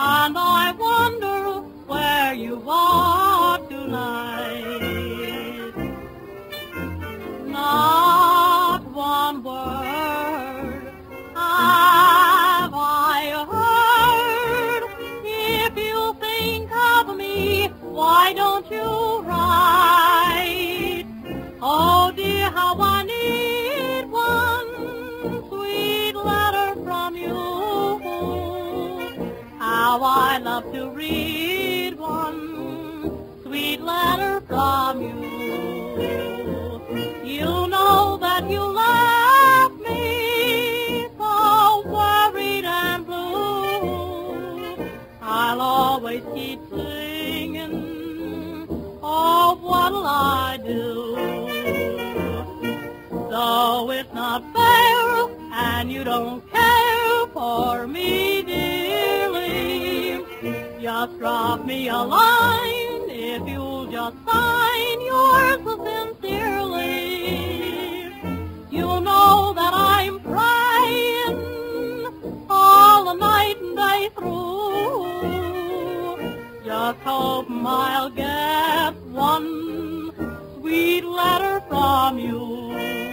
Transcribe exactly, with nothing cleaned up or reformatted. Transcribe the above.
and I wonder where you are tonight. Not one word have I heard. If you think of me, why don't you write? Oh dear, how I need one sweet letter from you. How I love to read one sweet letter from you. You know that you left me so worried and blue. I'll always keep singing, oh, what'll I do? Though it's not fair and you don't care for me dearly, just drop me a line if you'll just sign yours so sincerely. You know that I'm praying all the night and day through. Just hope I'll get one sweet letter from you.